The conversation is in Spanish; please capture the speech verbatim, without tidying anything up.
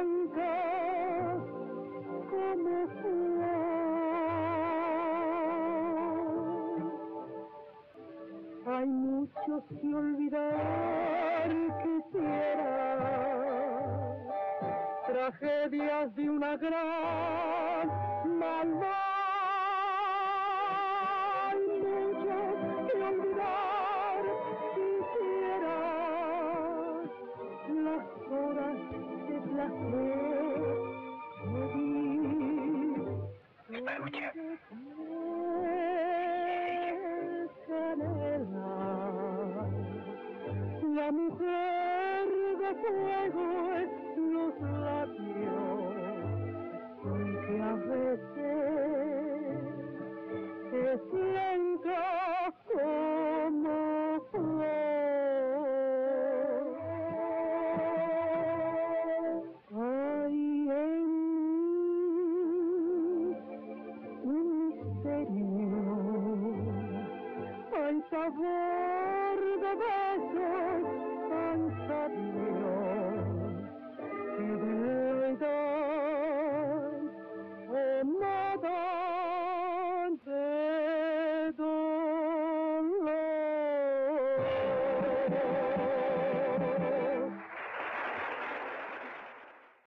blanca como flor. Hay muchos que olvidar quisiera, tragedias de una gran maldad. Hay muchos que olvidar quisiera, las horas de placer. Esta noche